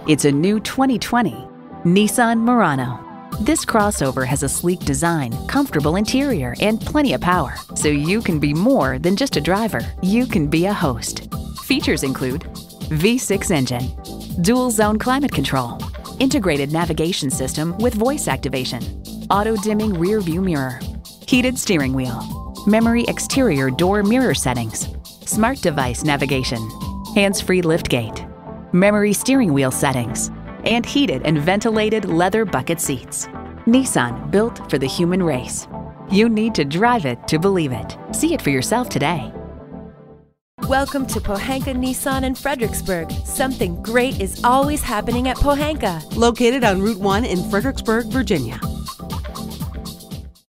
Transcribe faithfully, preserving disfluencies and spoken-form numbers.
It's a new twenty twenty Nissan Murano. This crossover has a sleek design, comfortable interior, and plenty of power, so you can be more than just a driver. You can be a host. Features include V six engine, dual zone climate control, integrated navigation system with voice activation, auto-dimming rear view mirror, heated steering wheel, memory exterior door mirror settings, smart device navigation, hands-free liftgate, memory steering wheel settings, and heated and ventilated leather bucket seats. Nissan, built for the human race. You need to drive it to believe it. See it for yourself today. Welcome to Pohanka Nissan in Fredericksburg. Something great is always happening at Pohanka. Located on Route one in Fredericksburg, Virginia.